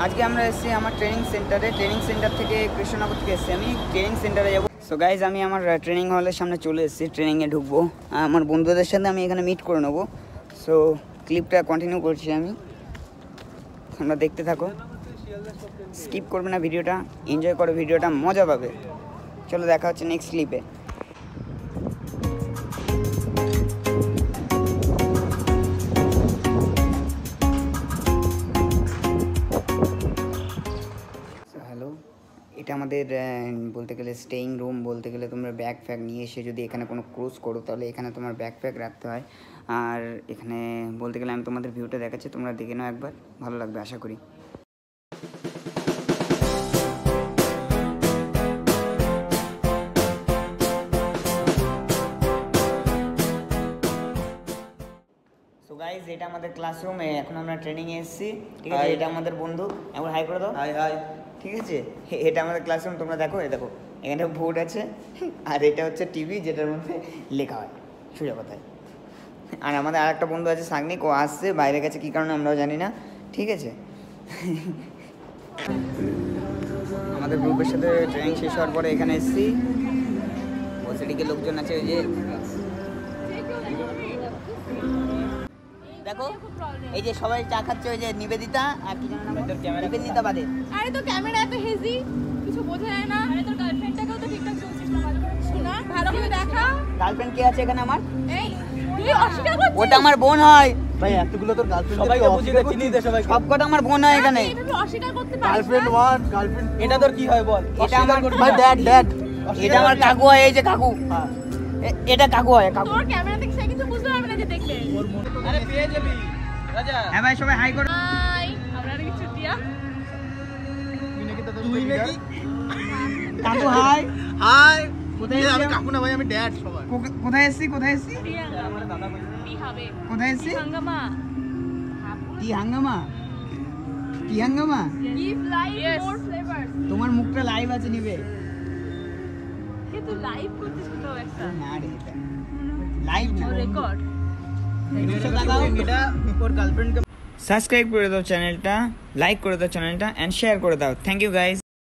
আজকে আমরা এসেছি আমার ট্রেনিং সেন্টার থেকে কৃষ্ণনগর থেকে এসেছি। আমি ট্রেনিং সেন্টারে যাবো। সো গাইজ, আমি আমার ট্রেনিং হলের সামনে চলে এসেছি। ট্রেনিংয়ে ঢুকবো, আমার বন্ধুদের সাথে আমি এখানে মিট করে নেবো। সো ক্লিপটা কন্টিনিউ করছি আমি, তোমরা দেখতে থাকো, স্কিপ করবে না ভিডিওটা, এনজয় করো ভিডিওটা, মজা পাবে। চলো দেখা হচ্ছে নেক্সট ক্লিপে। হ্যালো, এটা আমাদের বলতে গেলে স্টেইং রুম বলতে গেলে। তোমরা ব্যাগ ফ্যাগ নিয়ে এসে যদি এখানে কোনো ক্রুজ করো তাহলে এখানে তোমার ব্যাগ ফ্যাগ রাখতে হয়। আর এখানে বলতে গেলে আমি তোমাদের ভিউটা দেখাচ্ছি, তোমরা দেখে নাও একবার, ভালো লাগবে আশা করি। সো গাইজ, এটা আমাদের ক্লাসরুমে, এখন আমরা ট্রেনিংয়ে এসেছি, ঠিক আছে। এটা আমাদের বন্ধু, একবার হাই করে দাও। হাই হাই, ঠিক আছে। এটা আমাদের ক্লাসরুম, তোমরা দেখো, দেখো এখানে বোর্ড আছে, আর এটা হচ্ছে টিভি যেটার মধ্যে লেখা হয় সোজা কথায়। আর আমাদের আর একটা বন্ধু আছে সাগনিক, ও আসছে, বাইরে গেছে কী কারণে আমরাও জানি না, ঠিক আছে। আমাদের গ্রুপের সাথে ট্রেনিং শেষ হওয়ার পরে এখানে এসেছি। সেদিকে লোকজন আছে, ওই যে দেখো, এই যে সবাই চা খাচ্ছে, ওই যে নিবেদিতা আর কি জানো না, নিবেদিতা বাদে। আরে তো ক্যামেরা এত হেজি, কিছু বোঝা যায় না। আরে তোর গার্লফ্রেন্ডটাকেও তো ঠিকঠাক চলছিস না, ভালো করে শোনা, ভালো করে দেখা। গার্লফ্রেন্ড কে আছে এখানে আমার? এই তুই অস্বীকার করছিস? ওটা আমার বোন হয় ভাই, এতগুলো তোর গার্লফ্রেন্ড, সবাইকে বুঝিয়ে দে, চিনি দে সবাই, সবকটা আমার বোন হয় এখানে। তুই অস্বীকার করতে পারিস? গার্লফ্রেন্ড ওয়ান, গার্লফ্রেন্ড এটা তোর কি হয় বল? এটা আমার ভাই ড্যাড, এটা আমার কাকু হয়, এই যে কাকু, এটা কাকু হয়, কাকু। তোর ক্যামেরা দেখে সে কিছু বুঝতে পারবে না যে দেখলে। আরে পেয়ে যাবি রাজা। হ্যাঁ ভাই, সবাই হাই করো। হাই, আমরা কি ছুটিয়া? তুই নাকি কাকু হাই। হাই, কোথায় আমি কাকু না ভাই, আমি ড্যাড। সবাই কোথায় এসেছি? কোথায় এসেছি? আমার দাদা কই? কি হবে? কোথায় এসেছি? হাঙ্গামা। কি হাঙ্গামা? কি হাঙ্গামা? Give live more flavour. তোমার মুখটা লাইভ আছে, নিবে। কে তুই লাইভ করছিস কোথাও একটা? না রে, এটা লাইভ না, রেকর্ড। এটা ওর গার্লফ্রেন্ডকে। সাবস্ক্রাইব করে দাও চ্যানেলটা, লাইক করে দাও চ্যানেলটা, এন্ড শেয়ার করে দাও। Thank you guys.